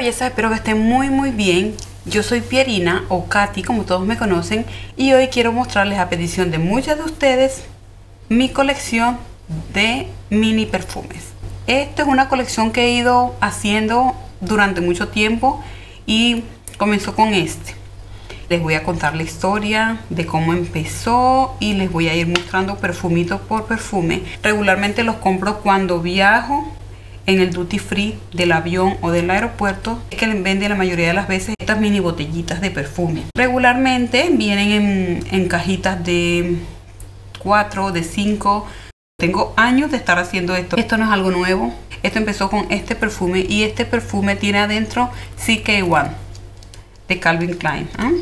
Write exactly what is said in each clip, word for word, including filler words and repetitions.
belleza, espero que estén muy muy bien. Yo soy Pierina o Katy, como todos me conocen, y hoy quiero mostrarles a petición de muchas de ustedes mi colección de mini perfumes. Esta es una colección que he ido haciendo durante mucho tiempo y comenzó con este. Les voy a contar la historia de cómo empezó y les voy a ir mostrando perfumito por perfume. Regularmente los compro cuando viajo en el duty free del avión o del aeropuerto, que les venden la mayoría de las veces estas mini botellitas de perfume. Regularmente vienen en, en cajitas de cuatro, de cinco. Tengo años de estar haciendo esto. Esto no es algo nuevo. Esto empezó con este perfume y este perfume tiene adentro C K uno de Calvin Klein. ¿eh?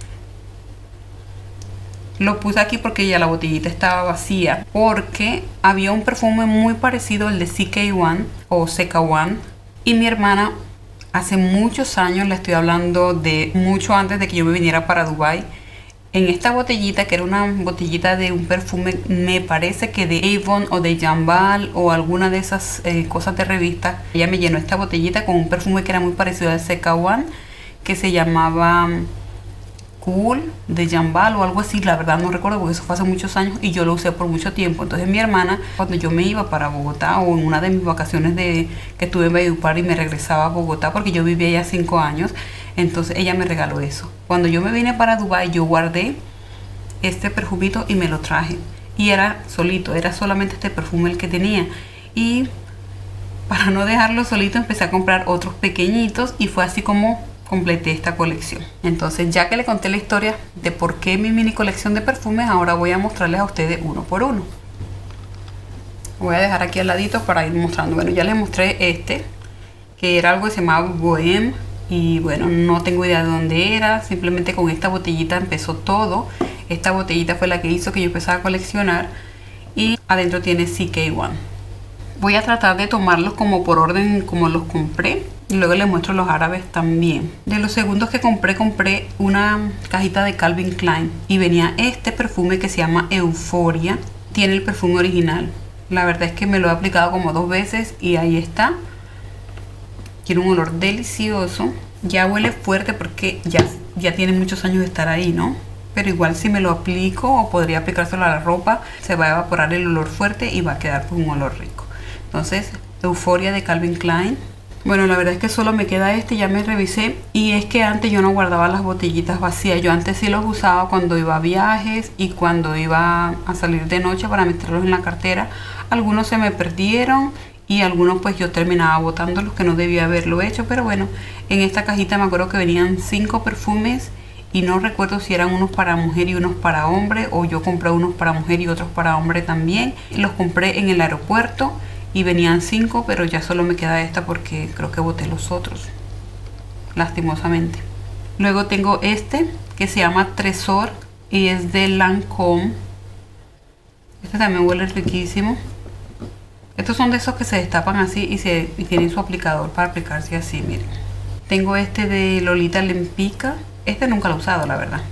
Lo puse aquí porque ya la botellita estaba vacía, porque había un perfume muy parecido al de C K uno o C K uno y mi hermana hace muchos años, le estoy hablando de mucho antes de que yo me viniera para Dubai, en esta botellita, que era una botellita de un perfume, me parece que de Avon o de Jambal o alguna de esas eh, cosas de revista, ella me llenó esta botellita con un perfume que era muy parecido al C K uno, que se llamaba Cool de Jambal o algo así. La verdad no recuerdo porque eso fue hace muchos años y yo lo usé por mucho tiempo. Entonces mi hermana, cuando yo me iba para Bogotá o en una de mis vacaciones de que estuve en Valledupar y me regresaba a Bogotá, porque yo vivía allá cinco años, entonces ella me regaló eso. Cuando yo me vine para Dubái, yo guardé este perfumito y me lo traje, y era solito, era solamente este perfume el que tenía, y para no dejarlo solito empecé a comprar otros pequeñitos y fue así como completé esta colección. Entonces, ya que le conté la historia de por qué mi mini colección de perfumes, ahora voy a mostrarles a ustedes uno por uno. Voy a dejar aquí al ladito para ir mostrando. Bueno, ya les mostré este, que era algo que se llamaba Bohème, y bueno, no tengo idea de dónde era. Simplemente con esta botellita empezó todo. Esta botellita fue la que hizo que yo empezara a coleccionar, y adentro tiene C K uno. Voy a tratar de tomarlos como por orden como los compré, y luego les muestro los árabes también. De los segundos que compré, compré una cajita de Calvin Klein y venía este perfume que se llama Euphoria. Tiene el perfume original. La verdad es que me lo he aplicado como dos veces y ahí está. Tiene un olor delicioso. Ya huele fuerte porque ya, ya tiene muchos años de estar ahí, ¿no? Pero igual si me lo aplico, o podría aplicárselo a la ropa, se va a evaporar el olor fuerte y va a quedar pues un olor rico. Entonces, Euphoria de Calvin Klein. Bueno, la verdad es que solo me queda este, ya me revisé. Y es que antes yo no guardaba las botellitas vacías. Yo antes sí los usaba cuando iba a viajes y cuando iba a salir de noche para meterlos en la cartera. Algunos se me perdieron y algunos pues yo terminaba botándolos, que no debía haberlo hecho. Pero bueno, en esta cajita me acuerdo que venían cinco perfumes y no recuerdo si eran unos para mujer y unos para hombre, o yo compré unos para mujer y otros para hombre también. Los compré en el aeropuerto y venían cinco, pero ya solo me queda esta porque creo que boté los otros, lastimosamente. Luego tengo este que se llama Tresor y es de Lancôme. Este también huele riquísimo. Estos son de esos que se destapan así y, se, y tienen su aplicador para aplicarse así, miren. Tengo este de Lolita Lempicka. Este nunca lo he usado, la verdad.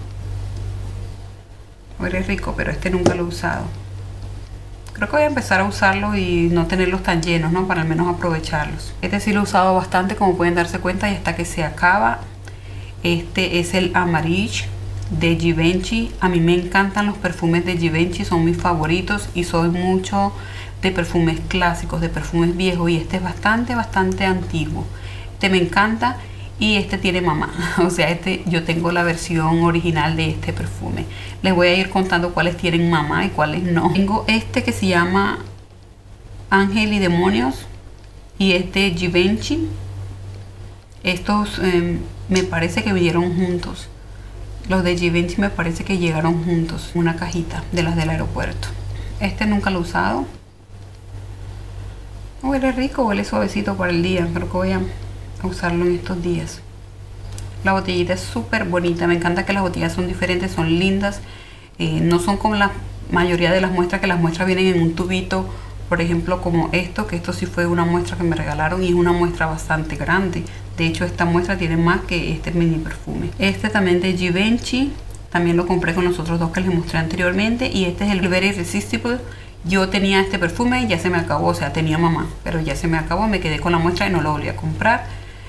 Huele rico, pero este nunca lo he usado. Creo que voy a empezar a usarlos y no tenerlos tan llenos, ¿no? Para al menos aprovecharlos. Este sí lo he usado bastante, como pueden darse cuenta, y hasta que se acaba. Este es el Amarillo de Givenchy. A mí me encantan los perfumes de Givenchy, son mis favoritos, y soy mucho de perfumes clásicos, de perfumes viejos, y este es bastante, bastante antiguo. Este me encanta. Y este tiene mamá, o sea, este yo tengo la versión original de este perfume. Les voy a ir contando cuáles tienen mamá y cuáles no. Tengo este que se llama Ángel y Demonios y este Givenchy. Estos eh, me parece que vinieron juntos. Los de Givenchy me parece que llegaron juntos, una cajita de las del aeropuerto. Este nunca lo he usado. Huele rico, huele suavecito para el día. Creo que voy a usarlo en estos días. La botellita es súper bonita. Me encanta que las botellas son diferentes, son lindas. Eh, no son como la mayoría de las muestras, que las muestras vienen en un tubito, por ejemplo como esto, que esto sí fue una muestra que me regalaron y es una muestra bastante grande. De hecho, esta muestra tiene más que este mini perfume. Este también de Givenchy, también lo compré con los otros dos que les mostré anteriormente, y este es el Very Irresistible. Yo tenía este perfume y ya se me acabó, o sea, tenía mamá, pero ya se me acabó, me quedé con la muestra y no lo volví a comprar.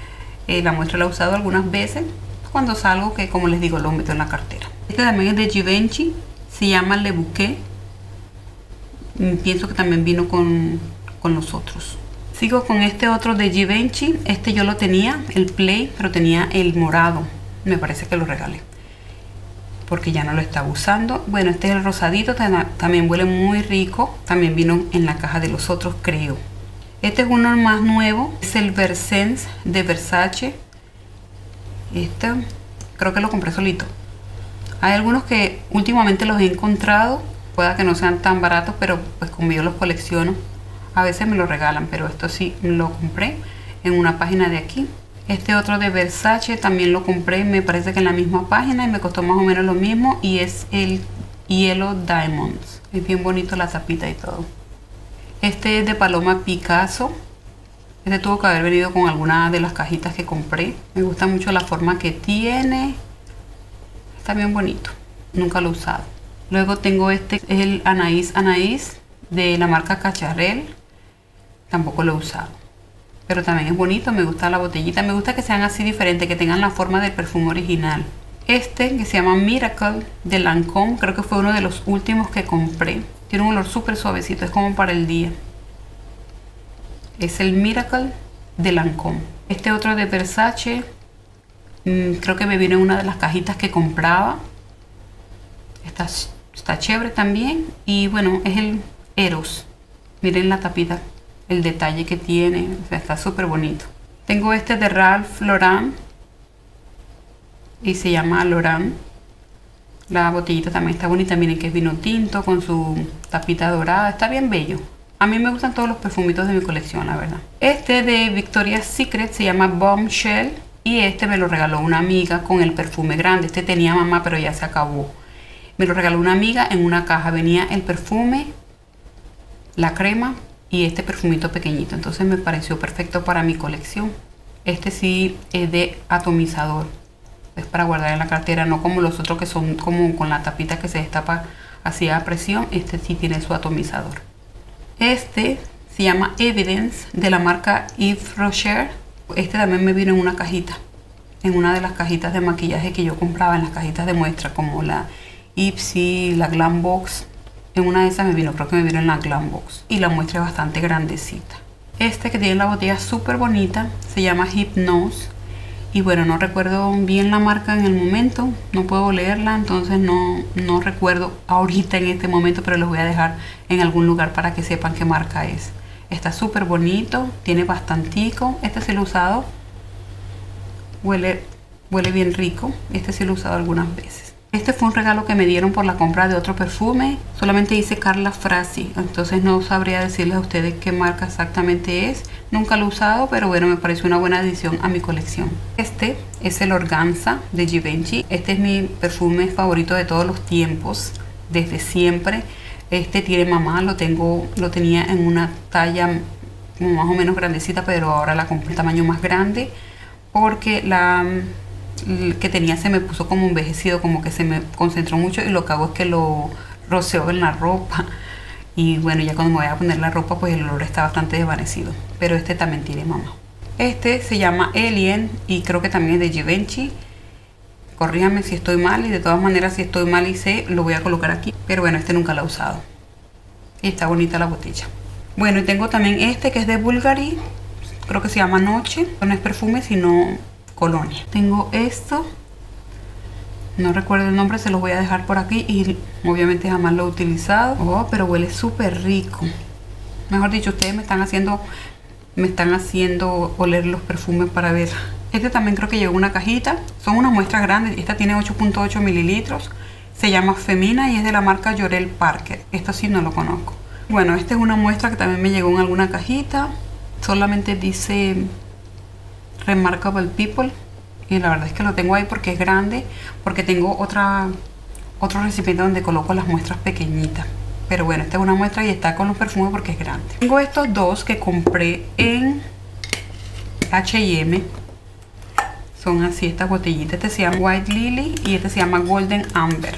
Eh, la muestra la he usado algunas veces cuando salgo, que como les digo, lo meto en la cartera. Este también es de Givenchy, se llama Le Bouquet. Pienso que también vino con, con los otros. Sigo con este otro de Givenchy. Este yo lo tenía, el Play, pero tenía el morado. Me parece que lo regalé porque ya no lo estaba usando. Bueno, este es el rosadito, también huele muy rico. También vino en la caja de los otros, creo. Este es uno más nuevo, es el Versense de Versace. Este creo que lo compré solito. Hay algunos que últimamente los he encontrado, pueda que no sean tan baratos, pero pues como yo los colecciono, a veces me los regalan, pero esto sí lo compré en una página de aquí. Este otro de Versace también lo compré, me parece que en la misma página, y me costó más o menos lo mismo, y es el Yellow Diamonds. Es bien bonito la tapita y todo. Este es de Paloma Picasso. Este tuvo que haber venido con alguna de las cajitas que compré. Me gusta mucho la forma que tiene. Está bien bonito. Nunca lo he usado. Luego tengo este, es el Anaïs Anaïs de la marca Cacharel. Tampoco lo he usado, pero también es bonito. Me gusta la botellita. Me gusta que sean así diferentes, que tengan la forma del perfume original. Este que se llama Miracle de Lancôme, creo que fue uno de los últimos que compré. Tiene un olor súper suavecito, es como para el día. Es el Miracle de Lancôme. Este otro de Versace, mmm, creo que me vino en una de las cajitas que compraba. Está, está chévere también. Y bueno, es el Eros. Miren la tapita, el detalle que tiene, o sea, está súper bonito. Tengo este de Ralph Lauren y se llama Lauren. La botellita también está bonita, miren que es vino tinto con su tapita dorada, está bien bello. A mí me gustan todos los perfumitos de mi colección, la verdad. Este de Victoria's Secret se llama Bombshell y este me lo regaló una amiga con el perfume grande. Este tenía mamá, pero ya se acabó. Me lo regaló una amiga en una caja, venía el perfume, la crema y este perfumito pequeñito, entonces me pareció perfecto para mi colección. Este sí es de atomizador, es para guardar en la cartera, no como los otros que son como con la tapita que se destapa así a presión. Este sí tiene su atomizador. Este se llama Evidence de la marca Yves Rocher. Este también me vino en una cajita, en una de las cajitas de maquillaje que yo compraba, en las cajitas de muestra como la Ipsy, la Glam Box. En una de esas me vino, creo que me vino en la Glam Box, y la muestra es bastante grandecita. Este que tiene la botella súper bonita se llama Hypnose, y bueno, no recuerdo bien la marca en el momento, no puedo leerla, entonces no, no recuerdo ahorita en este momento, pero los voy a dejar en algún lugar para que sepan qué marca es. Está súper bonito, tiene bastantico. Este sí lo he usado, huele, huele bien rico. Este sí lo he usado algunas veces. Este fue un regalo que me dieron por la compra de otro perfume. Solamente dice Carla Frasi, entonces no sabría decirles a ustedes qué marca exactamente es. Nunca lo he usado, pero bueno, me pareció una buena adición a mi colección. Este es el Organza de Givenchy. Este es mi perfume favorito de todos los tiempos, desde siempre. Este tiene mamá, lo tengo, lo tenía en una talla como más o menos grandecita, pero ahora la compré en tamaño más grande porque la que tenía se me puso como envejecido, como que se me concentró mucho, y lo que hago es que lo roceo en la ropa, y bueno, ya cuando me voy a poner la ropa pues el olor está bastante desvanecido. Pero este también tiene mamá. Este se llama Alien y creo que también es de Givenchy. Corríganme si estoy mal, y de todas maneras si estoy mal y sé, lo voy a colocar aquí. Pero bueno, este nunca lo he usado y está bonita la botella. Bueno, y tengo también este que es de Bulgari, creo que se llama Noche. No es perfume sino colonia. Tengo esto, no recuerdo el nombre, se los voy a dejar por aquí, y obviamente jamás lo he utilizado. Oh, pero huele súper rico. Mejor dicho, ustedes me están haciendo me están haciendo oler los perfumes para ver. Este también creo que llegó una cajita, son unas muestras grandes. Esta tiene ocho punto ocho mililitros, se llama Femina y es de la marca Jorel Parker. Esto sí no lo conozco. Bueno, esta es una muestra que también me llegó en alguna cajita, solamente dice Remarkable People, y la verdad es que lo tengo ahí porque es grande, porque tengo otra otro recipiente donde coloco las muestras pequeñitas. Pero bueno, esta es una muestra y está con los perfumes porque es grande. Tengo estos dos que compré en H y M. Son así estas botellitas. Este se llama White Lily y este se llama Golden Amber.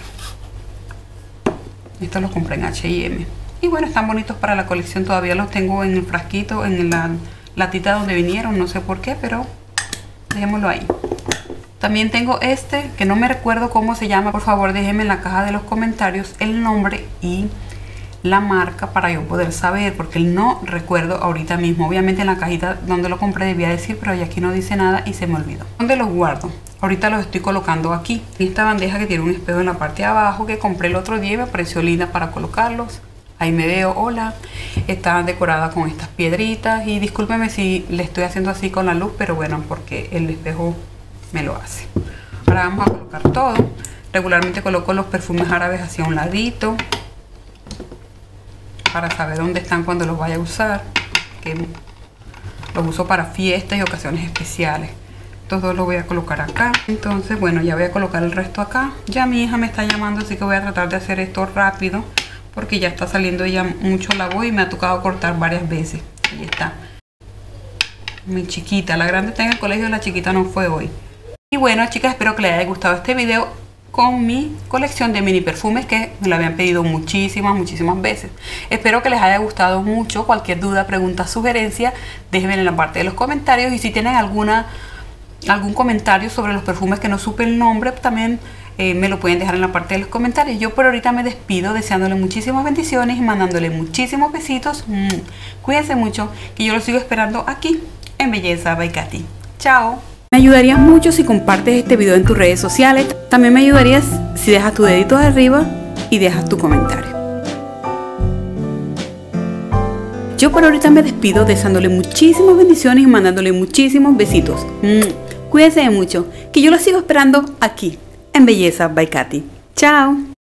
Estos los compré en H y M. Y bueno, están bonitos para la colección. Todavía los tengo en el frasquito, en la latita donde vinieron. No sé por qué, pero dejémoslo ahí. También tengo este, que no me recuerdo cómo se llama. Por favor, déjenme en la caja de los comentarios el nombre y la marca para yo poder saber, porque no recuerdo ahorita mismo. Obviamente en la cajita donde lo compré debía decir, pero ya aquí no dice nada y se me olvidó. ¿Dónde los guardo? Ahorita los estoy colocando aquí, en esta bandeja que tiene un espejo en la parte de abajo, que compré el otro día y me pareció linda para colocarlos. Ahí me veo, hola. Está decorada con estas piedritas y discúlpeme si le estoy haciendo así con la luz, pero bueno, porque el espejo me lo hace. Ahora vamos a colocar todo. Regularmente coloco los perfumes árabes hacia un ladito para saber dónde están cuando los vaya a usar, que los uso para fiestas y ocasiones especiales. Estos dos los voy a colocar acá. Entonces, bueno, ya voy a colocar el resto acá. Ya mi hija me está llamando, así que voy a tratar de hacer esto rápido, porque ya está saliendo ella mucho la voz y me ha tocado cortar varias veces. Ahí está. Mi chiquita, la grande está en el colegio, la chiquita no fue hoy. Y bueno, chicas, espero que les haya gustado este video con mi colección de mini perfumes, que me lo habían pedido muchísimas, muchísimas veces. Espero que les haya gustado mucho. Cualquier duda, pregunta, sugerencia, déjenme en la parte de los comentarios. Y si tienen alguna algún comentario sobre los perfumes que no supe el nombre, también eh, me lo pueden dejar en la parte de los comentarios. Yo por ahorita me despido deseándole muchísimas bendiciones y mandándole muchísimos besitos. Mm. Cuídense mucho, que yo los sigo esperando aquí en Belleza by Katy. Chao. Me ayudarías mucho si compartes este video en tus redes sociales. También me ayudarías si dejas tu dedito arriba y dejas tu comentario. Yo por ahorita me despido deseándole muchísimas bendiciones y mandándole muchísimos besitos. Mm. Cuídense mucho, que yo los sigo esperando aquí en Belleza by Katy. Chao.